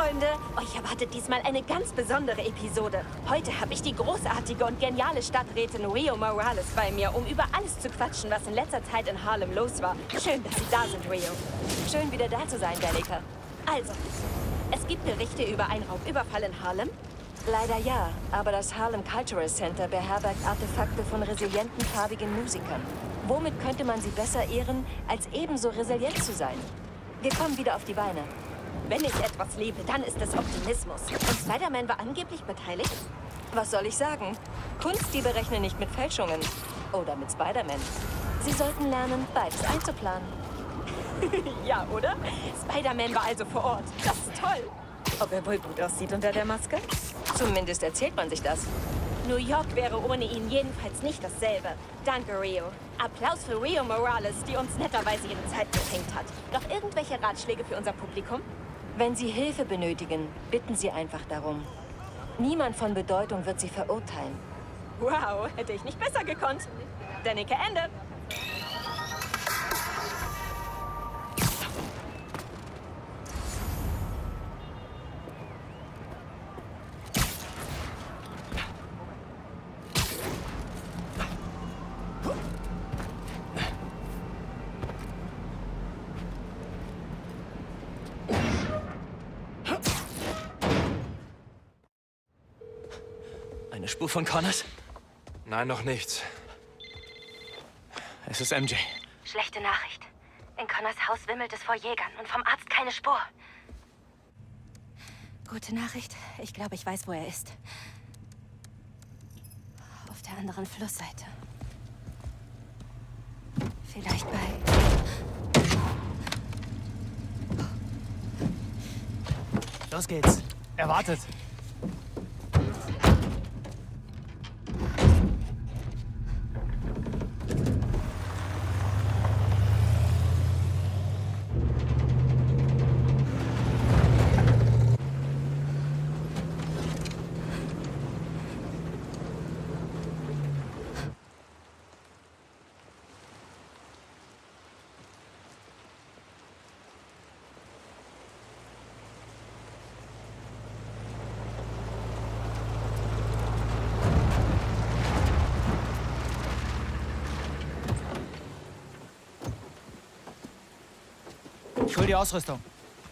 Freunde, euch erwartet diesmal eine ganz besondere Episode. Heute habe ich die großartige und geniale Stadträtin Rio Morales bei mir, um über alles zu quatschen, was in letzter Zeit in Harlem los war. Schön, dass Sie da sind, Rio. Schön, wieder da zu sein, Danica. Also, es gibt Berichte über einen Raubüberfall in Harlem? Leider ja, aber das Harlem Cultural Center beherbergt Artefakte von resilienten, farbigen Musikern. Womit könnte man sie besser ehren, als ebenso resilient zu sein? Wir kommen wieder auf die Beine. Wenn ich etwas liebe, dann ist es Optimismus. Und Spider-Man war angeblich beteiligt? Was soll ich sagen? Kunstdiebe rechnen nicht mit Fälschungen. Oder mit Spider-Man. Sie sollten lernen, beides einzuplanen. Ja, oder? Spider-Man war also vor Ort. Das ist toll. Ob er wohl gut aussieht unter der Maske? Zumindest erzählt man sich das. New York wäre ohne ihn jedenfalls nicht dasselbe. Danke, Rio. Applaus für Rio Morales, die uns netterweise ihre Zeit geschenkt hat. Noch irgendwelche Ratschläge für unser Publikum? Wenn Sie Hilfe benötigen, bitten Sie einfach darum. Niemand von Bedeutung wird Sie verurteilen. Wow, hätte ich nicht besser gekonnt. Danica, Ende. Eine Spur von Connors? Nein, noch nichts. Es ist MJ. Schlechte Nachricht. In Connors Haus wimmelt es vor Jägern und vom Arzt keine Spur. Gute Nachricht. Ich glaube, ich weiß, wo er ist. Auf der anderen Flussseite. Vielleicht bei... Los geht's. Er wartet. Ich hol die Ausrüstung.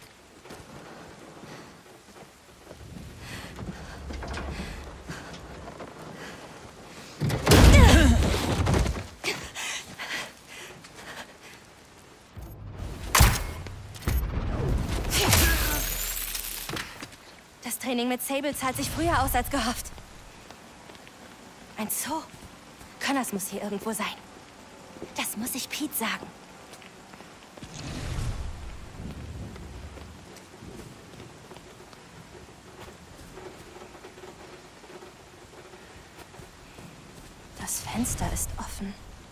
Das Training mit Sable zahlt sich früher aus als gehofft. Ein Zoo? Connors muss hier irgendwo sein. Das muss ich Pete sagen. Das Fenster ist offen.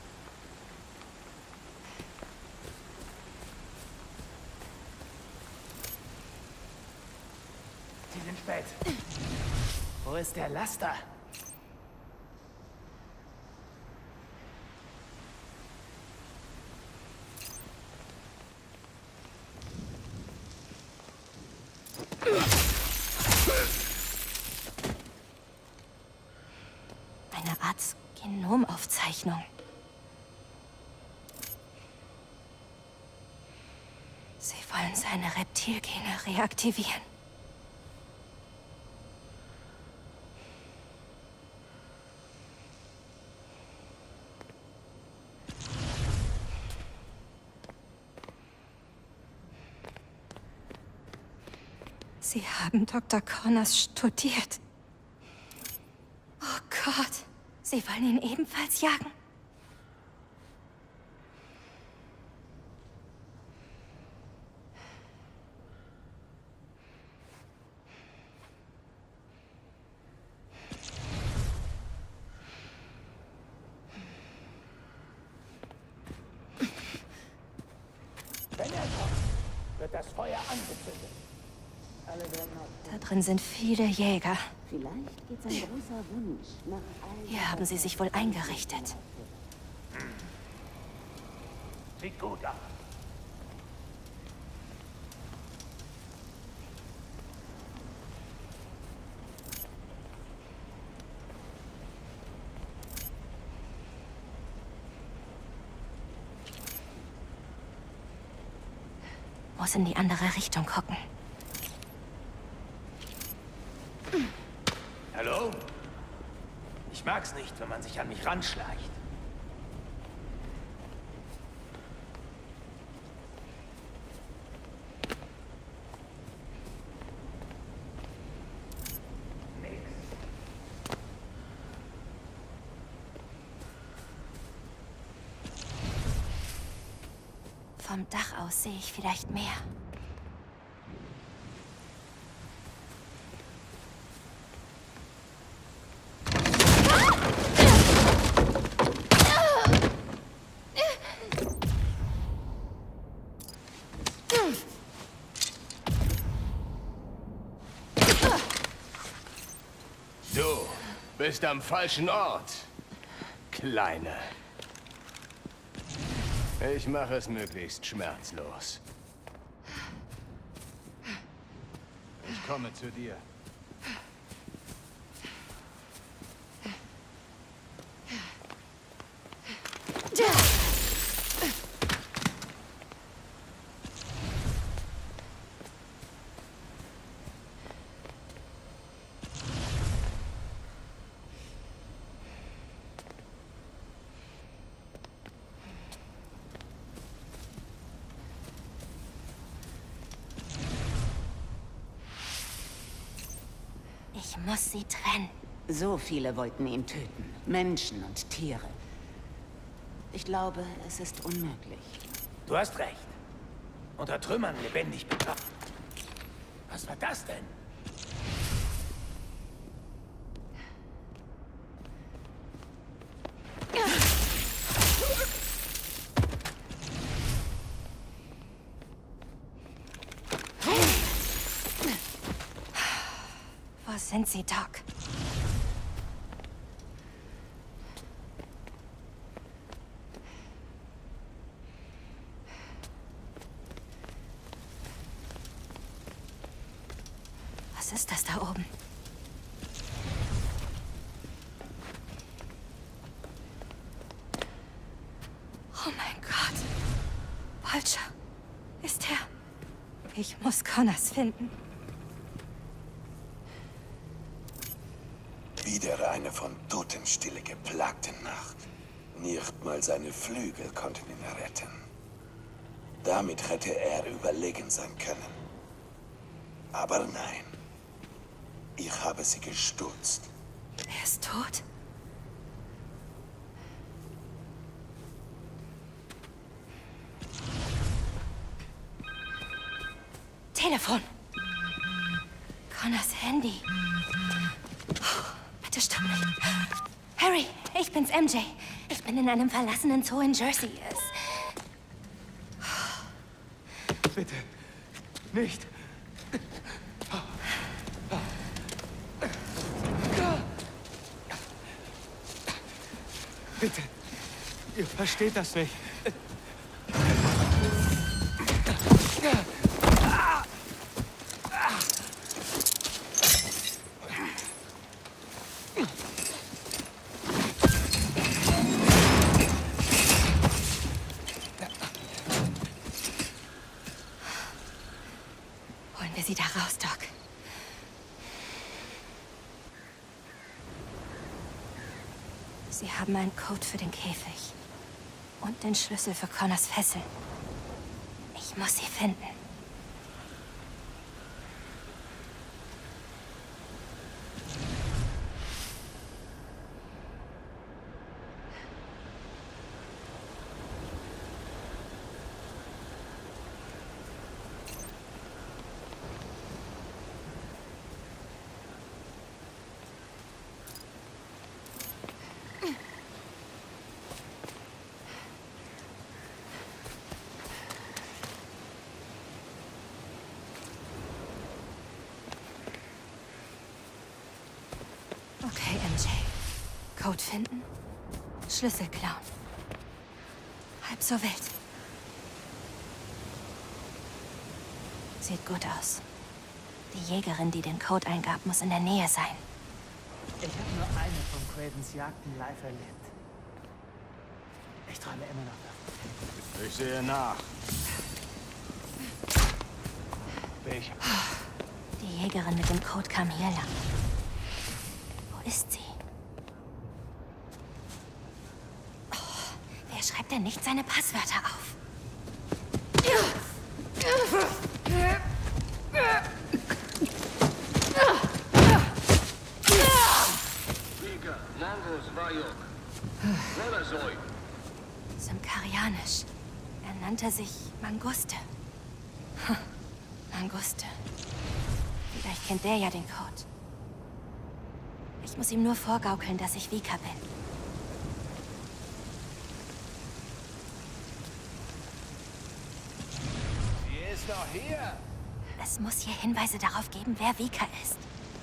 Sie sind spät. Wo ist der Laster? Eine Art Genomaufzeichnung. Sie wollen seine Reptilgene reaktivieren. Sie haben Dr. Connors studiert. Oh Gott, Sie wollen ihn ebenfalls jagen? Wenn er kommt, wird das Feuer angezündet. Alle werden auf. Da drin sind viele Jäger. Vielleicht geht sein großer Wunsch nach all. Hier haben sie sich wohl eingerichtet. Sieht gut aus. Muss in die andere Richtung gucken. Hallo? Ich mag's nicht, wenn man sich an mich ranschleicht. Vom Dach aus sehe ich vielleicht mehr. Du bist am falschen Ort, Kleine. Ich mache es möglichst schmerzlos. Ich komme zu dir. Ich muss sie trennen. So viele wollten ihn töten. Menschen und Tiere. Ich glaube, es ist unmöglich. Du hast recht. Unter Trümmern lebendig begraben. Was war das denn? Wo sind sie, Doc? Was ist das da oben? Oh mein Gott. Vulture. Ist er? Ich muss Connors finden. Wieder eine von Totenstille geplagte Nacht. Nicht mal seine Flügel konnten ihn retten. Damit hätte er überlegen sein können. Aber nein. Ich habe sie gestutzt. Er ist tot? Telefon. Connors Handy. Bitte stopp nicht. Harry, ich bin's, MJ. Ich bin in einem verlassenen Zoo in Jersey. Bitte. Nicht. Bitte. Ihr versteht das nicht. Holen wir sie da raus, Doc. Sie haben einen Code für den Käfig. Und den Schlüssel für Connors Fesseln. Ich muss sie finden. Okay, MJ. Code finden, Schlüssel klauen. Halb so wild. Sieht gut aus. Die Jägerin, die den Code eingab, muss in der Nähe sein. Ich habe nur eine von Cravens Jagden live erlebt. Ich träume immer noch davon. Ich sehe nach. Die Jägerin mit dem Code kam hier lang. Wo ist sie? Oh, wer schreibt denn nicht seine Passwörter auf? Symkarianisch. Er nannte sich Manguste. Manguste. Vielleicht kennt der ja den Code. Ich muss ihm nur vorgaukeln, dass ich Vika bin. Sie ist noch hier. Es muss hier Hinweise darauf geben, wer Vika ist.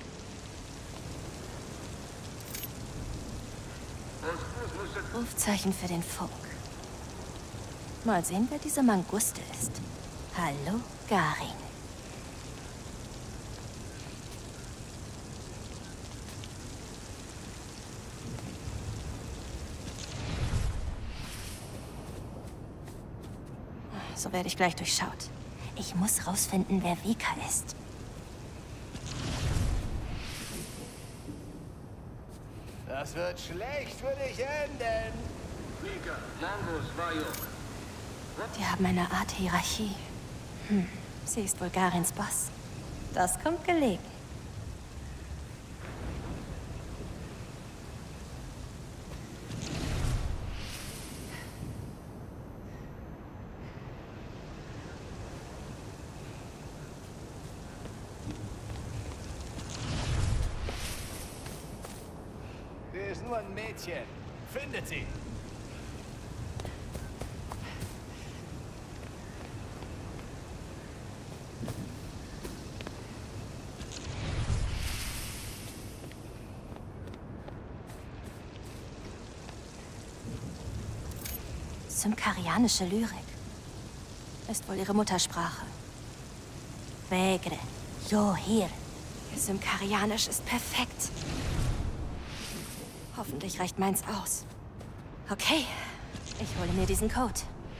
Rufzeichen für den Funk. Mal sehen, wer diese Manguste ist. Hallo, Garin. So werde ich gleich durchschaut. Ich muss rausfinden, wer Vika ist. Das wird schlecht für dich enden. Die haben eine Art Hierarchie. Sie ist wohl Garins Boss. Das kommt gelegen. Sie ist nur ein Mädchen. Findet sie. Symkarianische Lyrik. Ist wohl ihre Muttersprache. Vegre, yo hier. Ihr Symkarianisch ist perfekt. Hoffentlich reicht meins aus. Okay, ich hole mir diesen Code.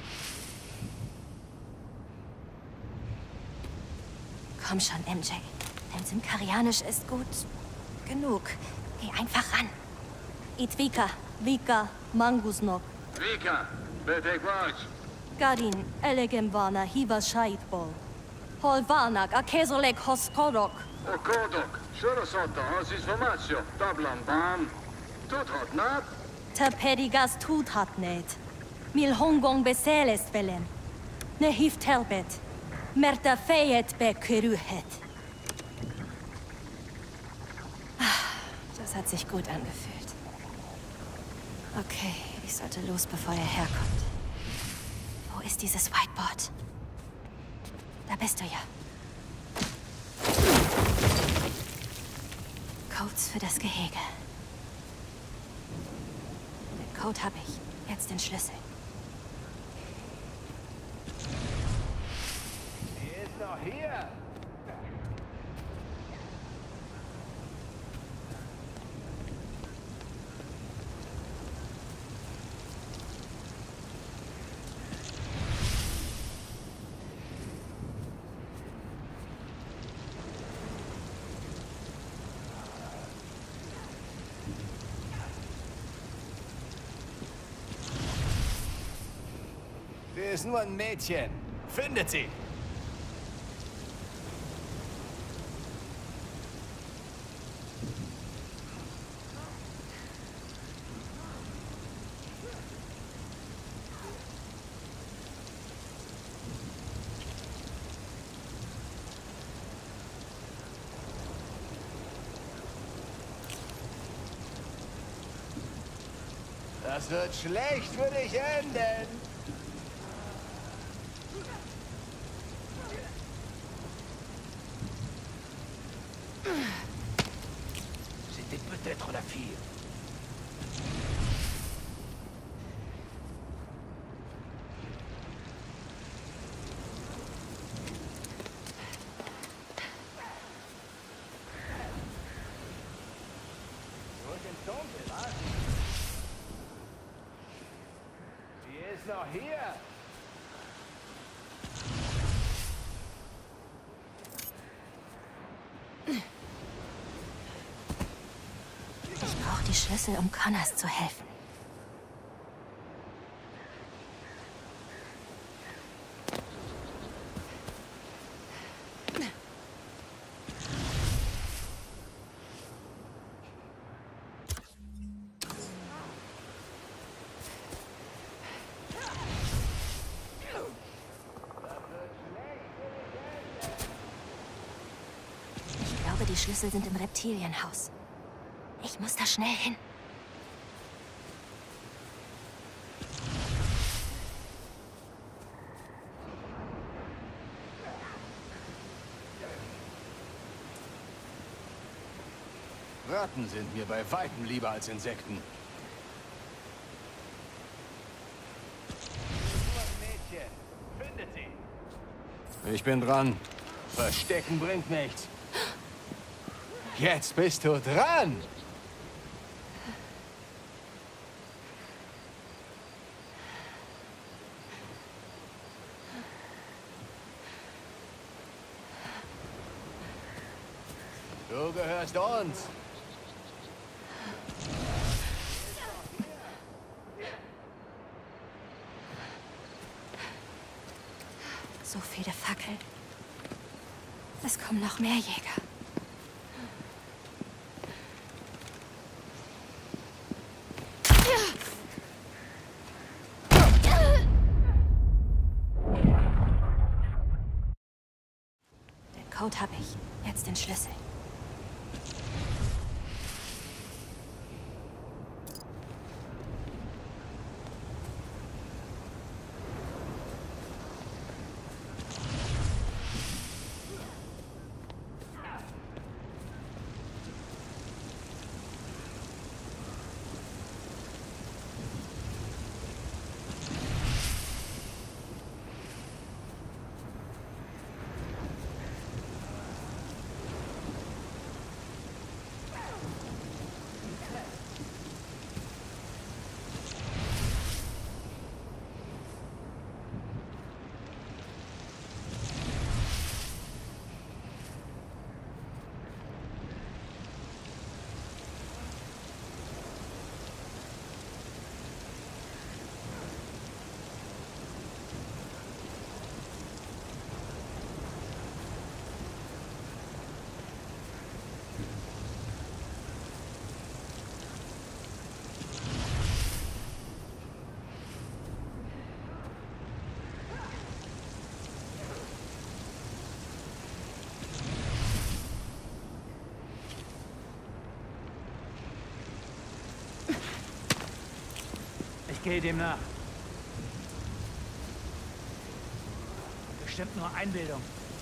Komm schon, MJ. Dein Symkarianisch ist gut genug. Geh einfach ran. Itvika, Vika, Mangusnok. Vika, bitte quatsch. Garin, elegem vana hiva shaitbol. Holvanak, akezolek hoskodok. Okodok, shurosota, has informacio, tablan bam. Tut hot nat? Te perigas tut hat net. Mil hongong beselest velen. Ne hift helbet. Merta feyet be kyruhet. Das hat sich gut angefühlt. Okay, ich sollte los, bevor er herkommt. Wo ist dieses Whiteboard? Da bist du ja. Codes für das Gehege. Den Code habe ich. Jetzt den Schlüssel. Sie ist noch hier. Sie ist nur ein Mädchen. Findet sie. Das wird schlecht für dich enden. C'était peut-être la fille. Und im Dunkeln, was? Sie ist noch hier. Schlüssel, um Connors zu helfen. Ich glaube, die Schlüssel sind im Reptilienhaus. Ich muss da schnell hin. Ratten sind mir bei Weitem lieber als Insekten. Mädchen, findet sie. Ich bin dran. Verstecken bringt nichts. Jetzt bist du dran! Du gehörst uns. So viele Fackeln. Es kommen noch mehr Jäger. Den Code habe ich. Jetzt den Schlüssel. Ich gehe dem nach. Bestimmt nur Einbildung.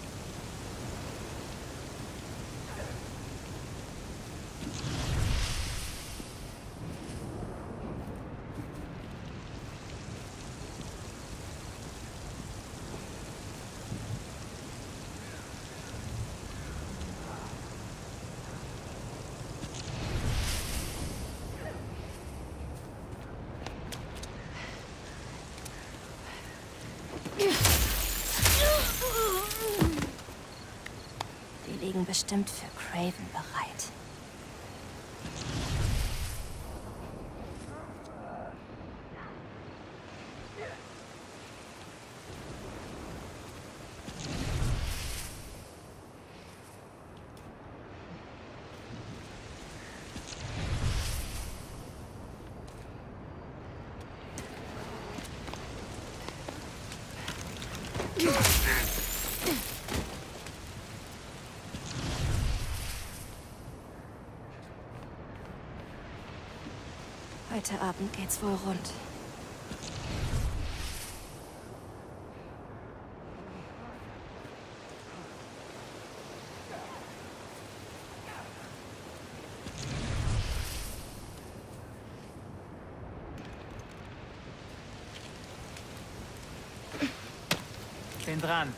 Die liegen bestimmt für Craven bereit. Heute Abend geht's wohl rund. Bin dran.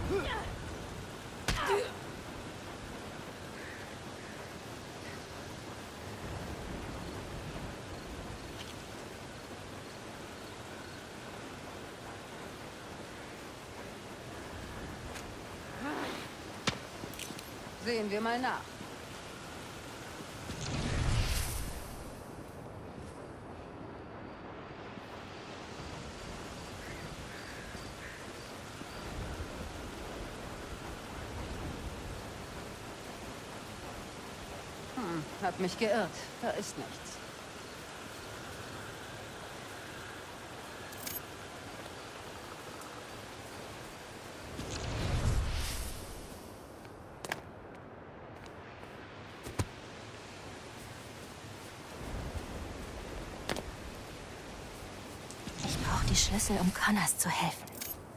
Sehen wir mal nach. Hab mich geirrt. Da ist nichts. Ich brauche die Schlüssel, um Connors zu helfen.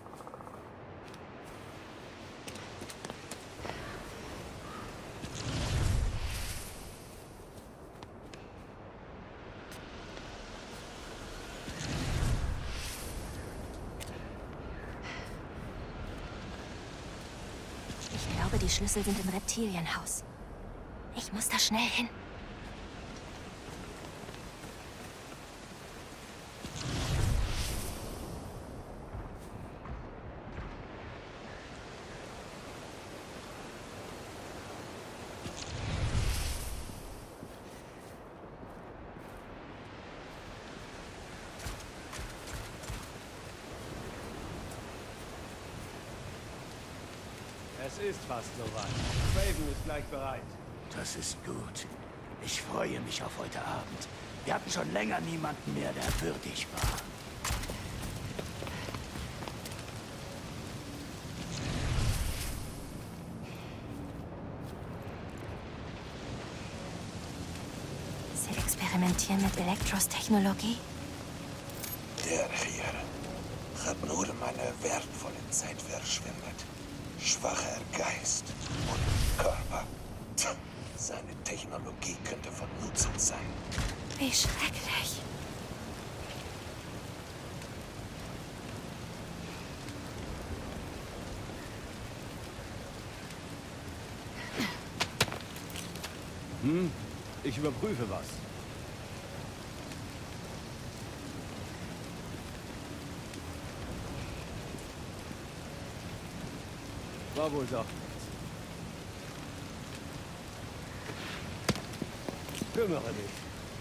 Ich glaube, die Schlüssel sind im Reptilienhaus. Ich muss da schnell hin. Es ist fast soweit. Raven ist gleich bereit. Das ist gut. Ich freue mich auf heute Abend. Wir hatten schon länger niemanden mehr, der würdig war. Sie experimentieren mit Elektros-Technologie? Der hier hat nur meine wertvolle Zeit verschwendet. Schwacher Geist und Körper. Seine Technologie könnte von Nutzen sein. Wie schrecklich. Ich überprüfe was. War wohl doch nichts. Kümmere dich.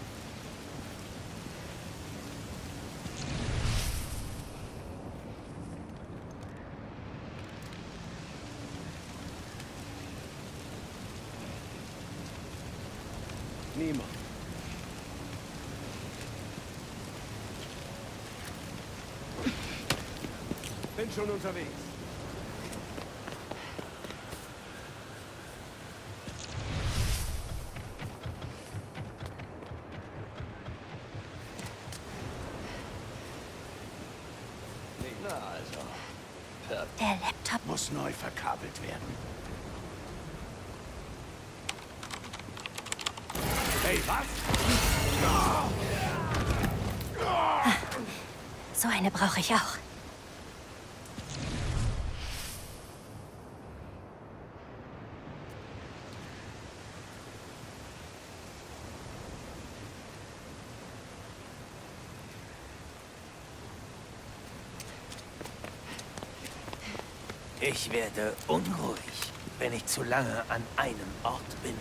Niemand. Bin schon unterwegs. Na also. Der Laptop Muss neu verkabelt werden. Hey, was? So eine brauche ich auch. Ich werde unruhig, wenn ich zu lange an einem Ort bin.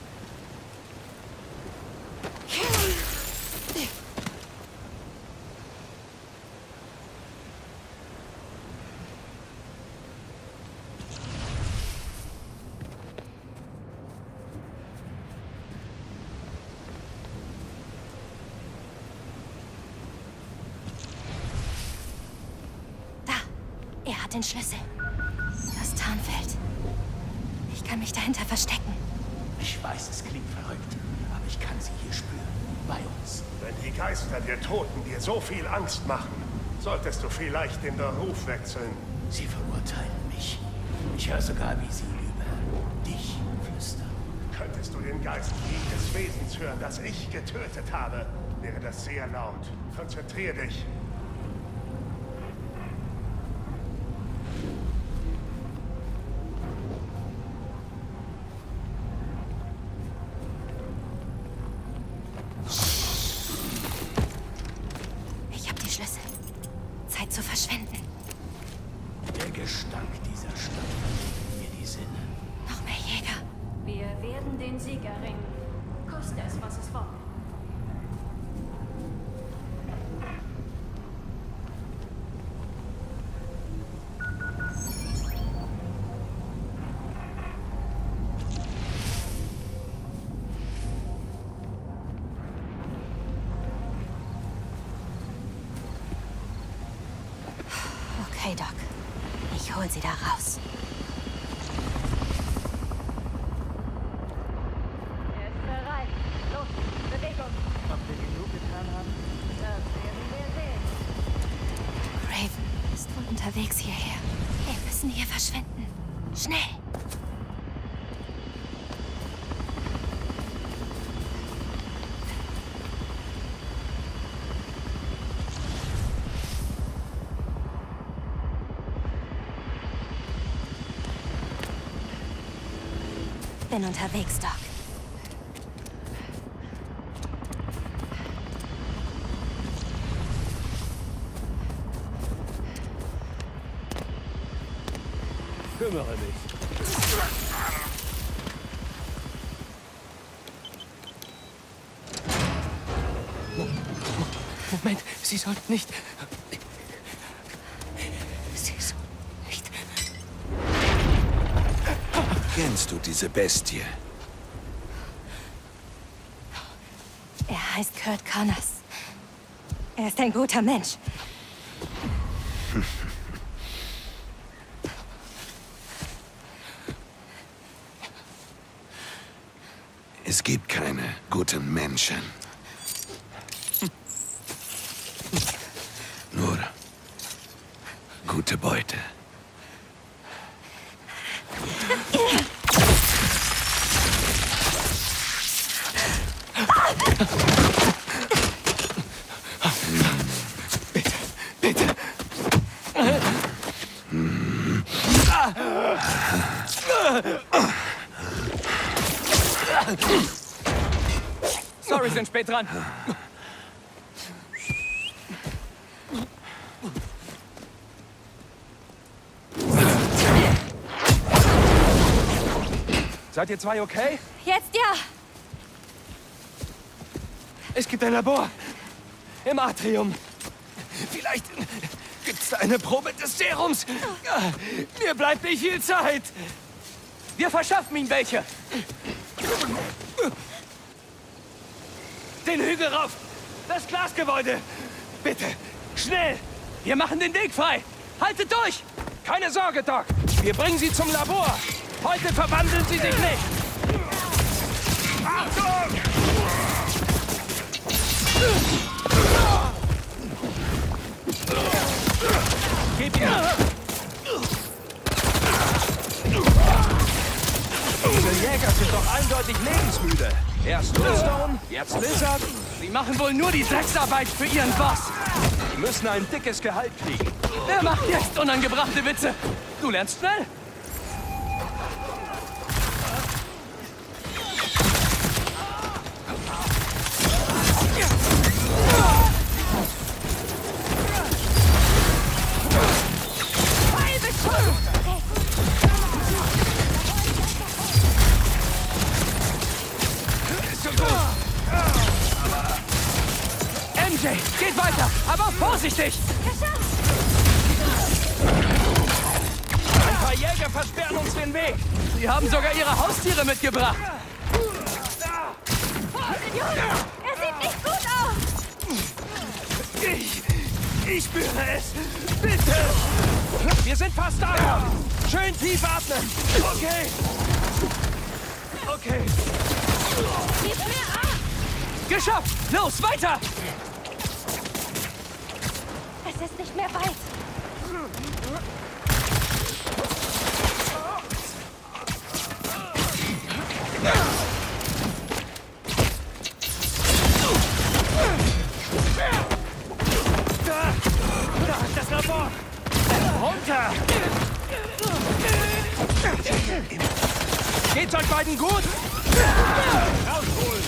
Da, er hat den Schlüssel. Das Tarnfeld. Ich kann mich dahinter verstecken. Ich weiß, es klingt verrückt, aber ich kann sie hier spüren. Bei uns. Wenn die Geister der Toten dir so viel Angst machen, solltest du vielleicht den Beruf wechseln. Sie verurteilen mich. Ich höre sogar, wie sie über dich flüstern. Könntest du den Geist jedes Wesens hören, das ich getötet habe, wäre das sehr laut. Konzentrier dich. Dank dieser Stadt verlieren mir die Sinne. Noch mehr Jäger. Wir werden den Sieg erringen. Koste es, was es wolle. Okay, Doc. Ich hol sie da raus. Er ist bereit. Los, Bewegung. Ob wir genug getan haben? Das werden wir sehen. Raven ist wohl unterwegs hierher. Wir müssen hier verschwinden. Schnell! Bin unterwegs, Doc. Kümmere mich. Moment, Sie sollten nicht... Kennst du diese Bestie? Er heißt Kurt Connors. Er ist ein guter Mensch. Es gibt keine guten Menschen. Nur gute Beute. Bitte. Sorry, sind spät dran. Seid ihr zwei okay? Jetzt ja! Es gibt ein Labor. Im Atrium. Vielleicht gibt's da eine Probe des Serums. Mir bleibt nicht viel Zeit. Wir verschaffen ihm welche. Den Hügel rauf. Das Glasgebäude. Bitte, schnell. Wir machen den Weg frei. Haltet durch. Keine Sorge, Doc. Wir bringen Sie zum Labor. Heute verwandeln Sie sich nicht. Achtung! Gib ihr! Diese Jäger sind doch eindeutig lebensmüde. Erst Stone, jetzt Lizard. Sie machen wohl nur die Drecksarbeit für ihren Boss. Die müssen ein dickes Gehalt kriegen. Wer macht jetzt unangebrachte Witze? Du lernst schnell. MJ, geht weiter, aber vorsichtig! Ein paar Jäger versperren uns den Weg. Sie haben sogar ihre Haustiere mitgebracht. Vorsicht, Junge! Er sieht nicht gut aus! Ich spüre es. Bitte! Wir sind fast da. Schön tief atmen. Okay. Okay. Gib mir ab! Geschafft! Los, weiter! Es ist nicht mehr weit. Da ist das Labor! Runter! Geht's euch beiden gut? Rausholen!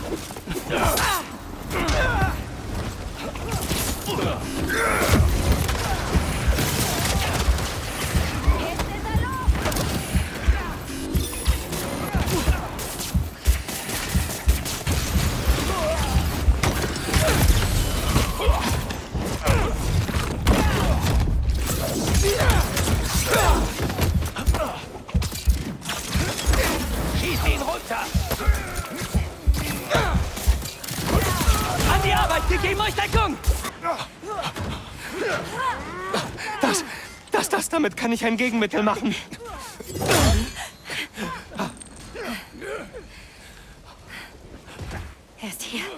Schieß ihn runter! An die Arbeit! Wir geben euch Deckung! Damit kann ich ein Gegenmittel machen. Er ist hier.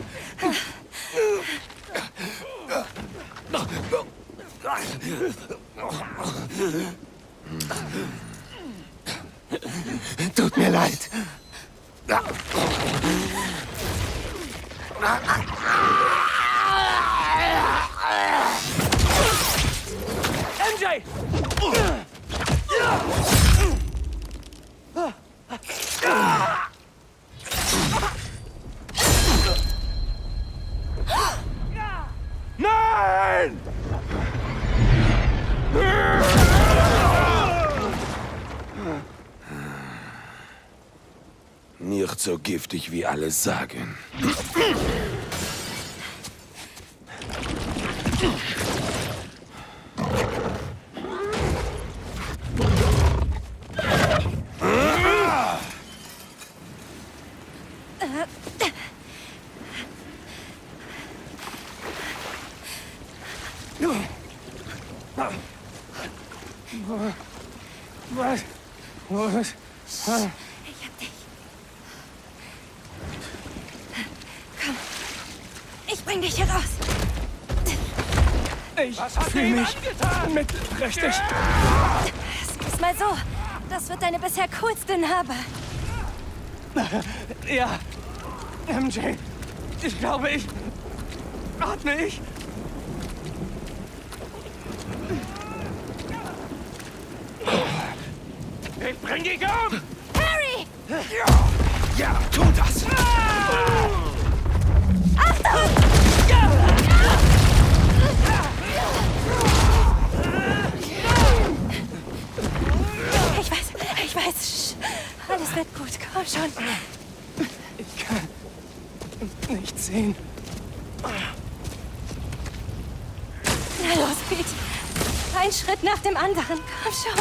Tut mir leid. MJ! Nein! Nicht so giftig, wie alle sagen. Was? Ich hab dich. Komm. Ich bring dich hier raus. Ich fühle mich mitträchtig. Es ist mal so. Das wird deine bisher coolste Narbe. Ja. MJ. Ich glaube, atme ich. Ich bring dich um! Harry! Ja, tu das! Achtung! Ich weiß. Alles wird gut. Komm schon. Ich kann nicht sehen. Na los, Pete. Ein Schritt nach dem anderen. Komm schon.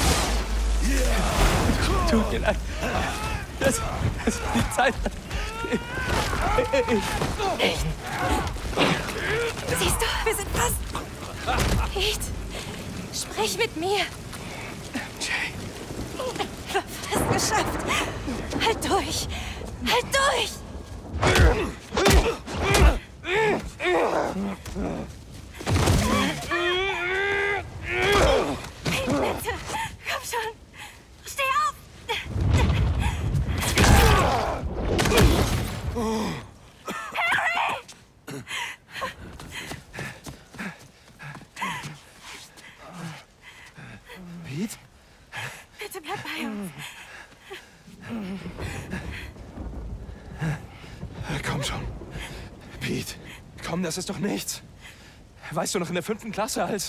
Tut mir leid. Das ist die Zeit. Siehst du, wir sind fast... Pete, sprich mit mir. Jay. Fast geschafft. Halt durch. Halt durch. Bitte, komm schon. Steh auf. Harry! Pete? Bitte bleib bei uns. Komm schon. Pete, komm, das ist doch nichts. Weißt du noch in der 5. Klasse als...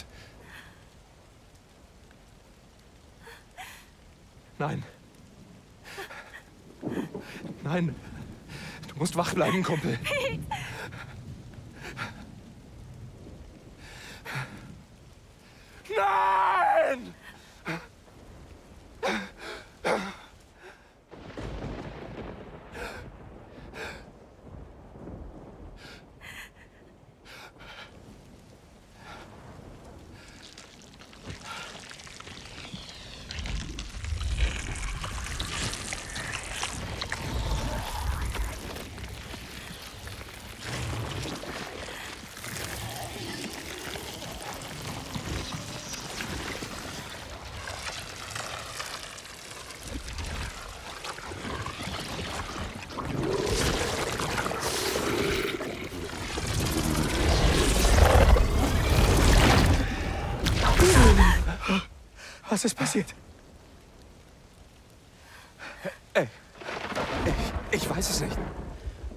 Nein. Nein. Du musst wach bleiben, Kumpel. Pete! Nein! Was ist passiert? Ich weiß es nicht.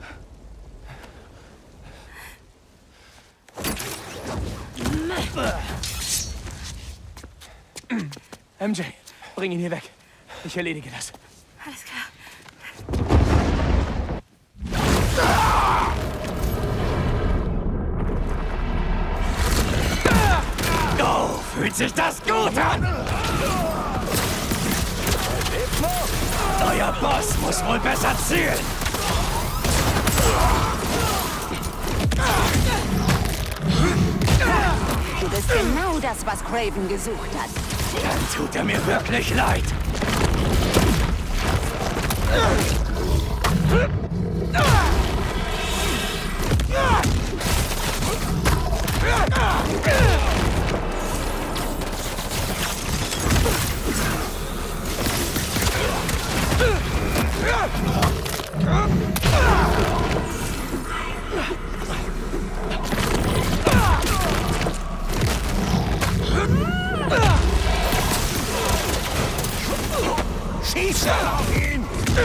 MJ, bring ihn hier weg. Ich erledige das. Alles klar. Oh, fühlt sich das gut an? Euer Boss muss wohl besser zielen. Du bist genau das, was Kraven gesucht hat. Dann tut er mir wirklich leid. Schieße auf ihn!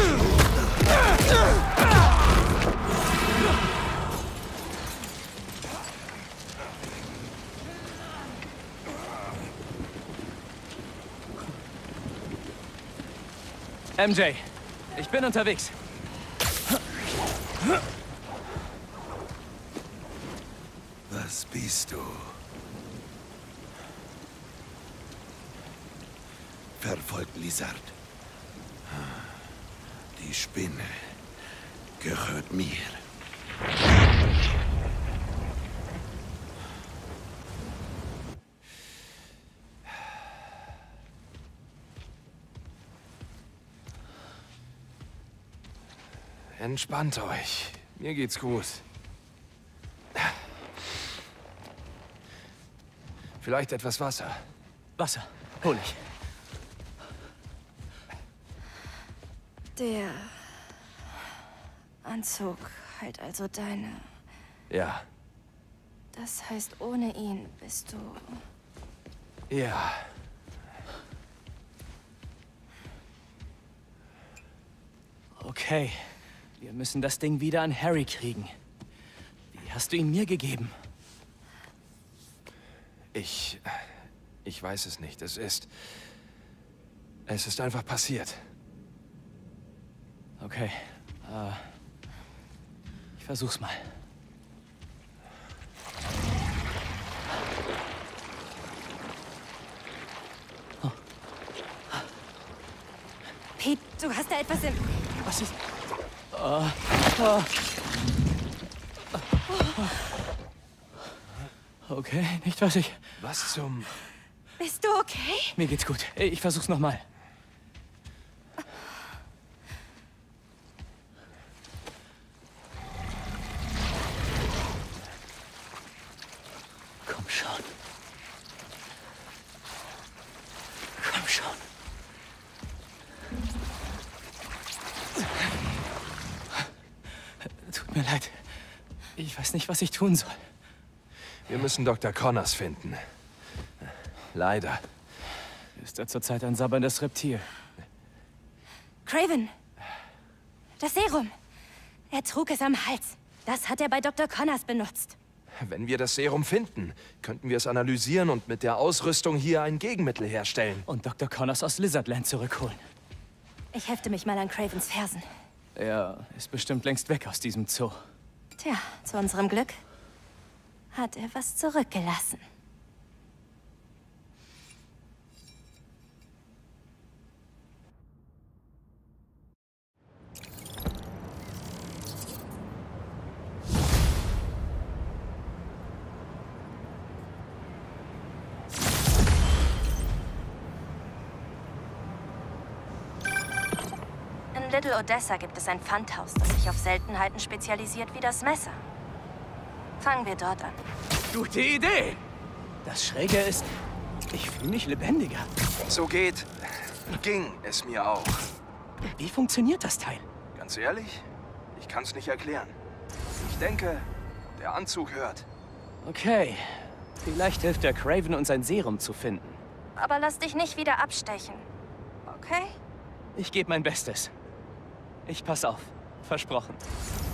MJ, ich bin unterwegs. Was bist du? Verfolgt Lizard. Die Spinne gehört mir. Entspannt euch. Mir geht's gut. Vielleicht etwas Wasser. Wasser, hol ich. Der Anzug halt also deine. Ja. Das heißt, ohne ihn bist du... Ja. Okay. Wir müssen das Ding wieder an Harry kriegen. Wie hast du ihn mir gegeben? Ich weiß es nicht. Es ist einfach passiert. Okay. Ich versuch's mal. Oh. Pete, du hast da etwas im... Was ist... Okay, nicht was ich... Was zum... Bist du okay? Mir geht's gut. Ich versuch's nochmal. Komm schon. Komm schon. Tut mir leid. Ich weiß nicht, was ich tun soll. Wir müssen Dr. Connors finden. Leider. Ist er zurzeit ein sabberndes Reptil? Kraven! Das Serum! Er trug es am Hals. Das hat er bei Dr. Connors benutzt. Wenn wir das Serum finden, könnten wir es analysieren und mit der Ausrüstung hier ein Gegenmittel herstellen. Und Dr. Connors aus Lizardland zurückholen. Ich hefte mich mal an Cravens Fersen. Er ist bestimmt längst weg aus diesem Zoo. Tja, zu unserem Glück hat er was zurückgelassen. In Little Odessa gibt es ein Pfandhaus, das sich auf Seltenheiten spezialisiert wie das Messer. Fangen wir dort an. Gute Idee! Das Schräge ist, ich fühle mich lebendiger. So ging es mir auch. Wie funktioniert das Teil? Ganz ehrlich, ich kann's nicht erklären. Ich denke, der Anzug hört. Okay, vielleicht hilft der Kraven, uns ein Serum zu finden. Aber lass dich nicht wieder abstechen, okay? Ich gebe mein Bestes. Ich pass auf. Versprochen.